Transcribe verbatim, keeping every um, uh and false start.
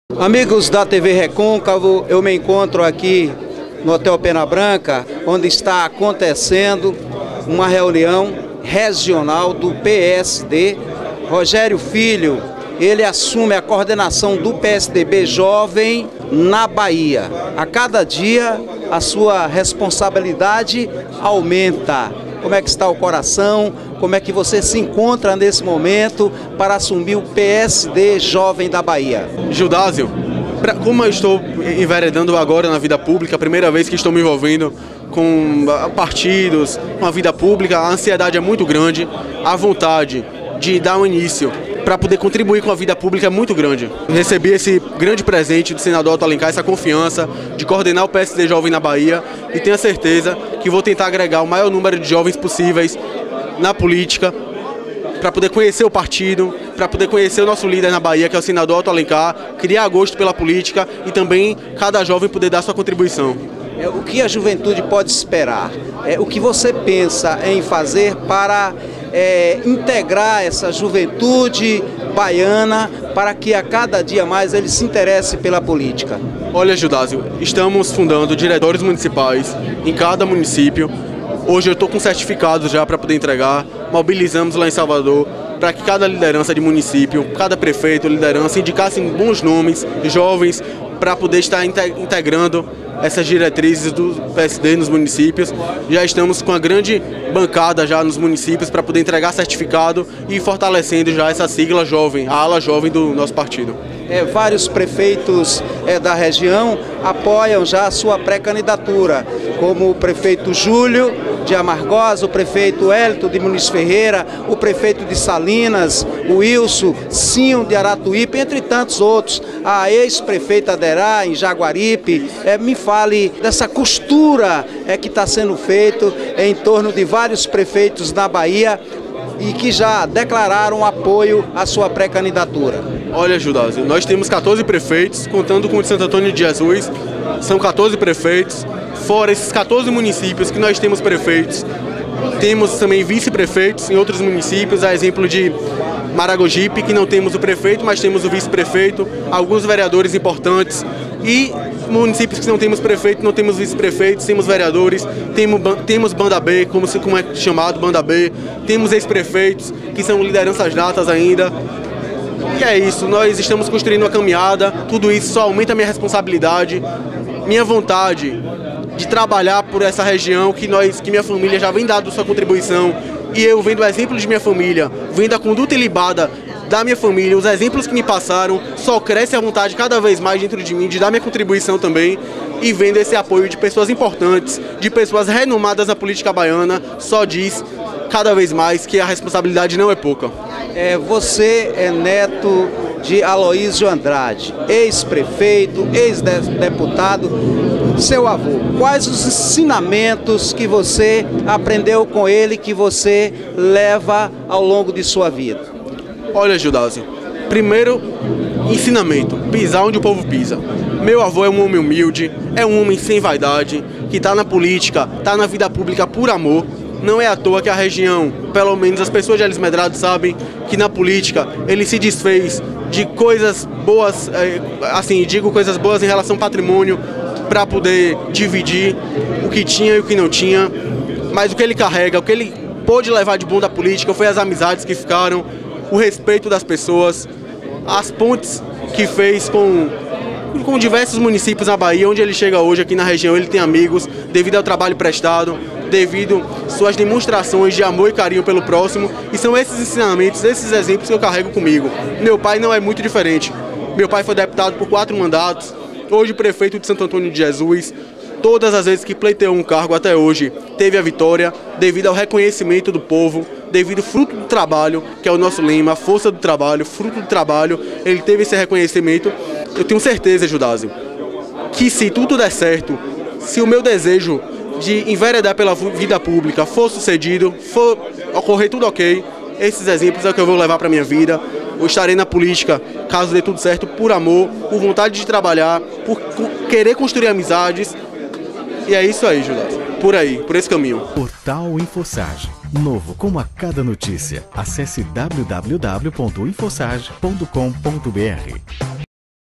Amigos da T V Recôncavo, eu me encontro aqui no Hotel Pena Branca, onde está acontecendo uma reunião regional do P S D. Rogério Filho, ele assume a coordenação do P S D B Jovem na Bahia. A cada dia a sua responsabilidade aumenta. Como é que está o coração? Como é que você se encontra nesse momento para assumir o P S D Jovem da Bahia? Judásio, pra, como eu estou enveredando agora na vida pública, a primeira vez que estou me envolvendo com partidos, com a vida pública, a ansiedade é muito grande, a vontade de dar um início para poder contribuir com a vida pública é muito grande. Recebi esse grande presente do senador Otto Alencar, essa confiança de coordenar o P S D Jovem na Bahia, e tenho a certeza que vou tentar agregar o maior número de jovens possíveis na política, para poder conhecer o partido, para poder conhecer o nosso líder na Bahia, que é o senador Otto Alencar, criar gosto pela política e também cada jovem poder dar sua contribuição. É, o que a juventude pode esperar? É, o que você pensa em fazer para é, integrar essa juventude baiana para que a cada dia mais ele se interesse pela política? Olha, Judásio, estamos fundando diretórios municipais em cada município. Hoje eu estou com certificados já para poder entregar. Mobilizamos lá em Salvador para que cada liderança de município, cada prefeito, liderança, indicassem bons nomes, jovens, para poder estar integrando essas diretrizes do P S D nos municípios. Já estamos com a grande bancada já nos municípios para poder entregar certificado e fortalecendo já essa sigla jovem, a ala jovem do nosso partido. É, vários prefeitos é, da região apoiam já a sua pré-candidatura, como o prefeito Júlio de Amargosa, o prefeito Hélito de Muniz Ferreira, o prefeito de Salinas, o Wilson Sinho de Aratuípe, entre tantos outros, a ex-prefeita Aderá em Jaguaripe. É, me fale dessa costura é, que está sendo feito em torno de vários prefeitos na Bahia e que já declararam apoio à sua pré-candidatura. Olha, Judásio, nós temos quatorze prefeitos, contando com o de Santo Antônio de Jesus, são quatorze prefeitos. Fora esses quatorze municípios que nós temos prefeitos, temos também vice-prefeitos em outros municípios, a exemplo de Maragogipe, que não temos o prefeito, mas temos o vice-prefeito, alguns vereadores importantes, e municípios que não temos prefeito, não temos vice-prefeitos, temos vereadores, temos, temos Banda B, como, como é chamado, Banda B, temos ex-prefeitos, que são lideranças natas ainda. E é isso, nós estamos construindo uma caminhada, tudo isso só aumenta a minha responsabilidade, minha vontade de trabalhar por essa região que, nós, que minha família já vem dando sua contribuição, e eu vendo o exemplo de minha família, vendo a conduta ilibada da minha família, os exemplos que me passaram, só cresce a vontade cada vez mais dentro de mim de dar minha contribuição também, e vendo esse apoio de pessoas importantes, de pessoas renomadas na política baiana, só diz cada vez mais que a responsabilidade não é pouca. É, você é neto de Aloísio Andrade, ex-prefeito, ex-deputado, seu avô. Quais os ensinamentos que você aprendeu com ele, que você leva ao longo de sua vida? Olha, Judásio, primeiro ensinamento, pisar onde o povo pisa. Meu avô é um homem humilde, é um homem sem vaidade, que está na política, está na vida pública por amor. Não é à toa que a região, pelo menos as pessoas de Elis Medrado sabem que na política ele se desfez de coisas boas, assim, digo coisas boas em relação ao patrimônio, para poder dividir o que tinha e o que não tinha. Mas o que ele carrega, o que ele pôde levar de bom da política foi as amizades que ficaram, o respeito das pessoas, as pontes que fez com, com diversos municípios na Bahia, onde ele chega hoje aqui na região, ele tem amigos, devido ao trabalho prestado, devido às suas demonstrações de amor e carinho pelo próximo, e são esses ensinamentos, esses exemplos que eu carrego comigo. Meu pai não é muito diferente. Meu pai foi deputado por quatro mandatos, hoje prefeito de Santo Antônio de Jesus. Todas as vezes que pleiteou um cargo até hoje, teve a vitória, devido ao reconhecimento do povo, devido ao fruto do trabalho, que é o nosso lema, força do trabalho, fruto do trabalho, ele teve esse reconhecimento. Eu tenho certeza, Judásio, que se tudo der certo, se o meu desejo de enveredar pela vida pública for sucedido, for ocorrer tudo ok, esses exemplos é o que eu vou levar para minha vida. Eu estarei na política, caso dê tudo certo, por amor, por vontade de trabalhar, por querer construir amizades. E é isso aí, Judásio. Por aí, por esse caminho. Portal InfoSage. Novo como a cada notícia. Acesse w w w ponto infosage ponto com ponto b r.